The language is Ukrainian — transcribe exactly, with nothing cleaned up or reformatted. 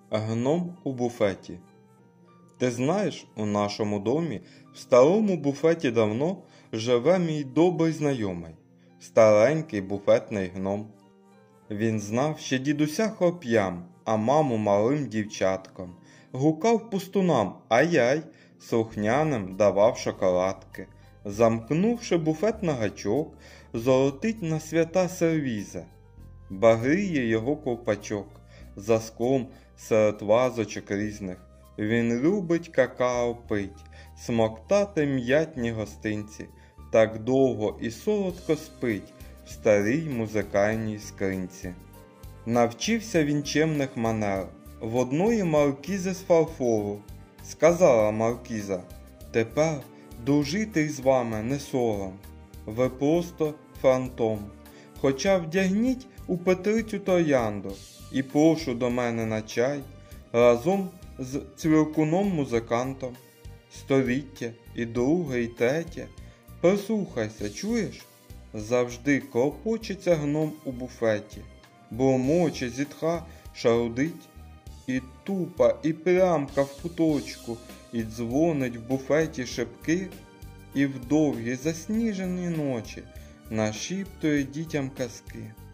Гном у буфеті. Ти знаєш, у нашому домі в старому буфеті давно живе мій добрий знайомий, старенький буфетний гном. Він знав ще дідуся хлоп'ям, а маму малим дівчаткам. Гукав пустунам ай-яй, слухняним давав шоколадки. Замкнувши буфет на гачок, золотить на свята сервіза. Багріє його ковпачок за склом серед вазочок різних. Він любить какао пить, смоктати м'ятні гостинці, так довго і солодко спить в старій музикальній скринці. Навчився він чемних манер в одної маркізи з фарфору. Сказала маркіза: «Тепер дружити з вами не сором, ви просто фантом. Хоча вдягніть у Петрицю троянду і прошу до мене на чай разом з цвіркуном-музикантом. Століття, і друге, і третє. Прислухайся, чуєш? Завжди клопочеться гном у буфеті, бурмоче, зітха, шарудить. І тупа, і прямка в куточку, і дзвонить в буфеті шепки, і в довгі засніжені ночі нашіптує дітям казки».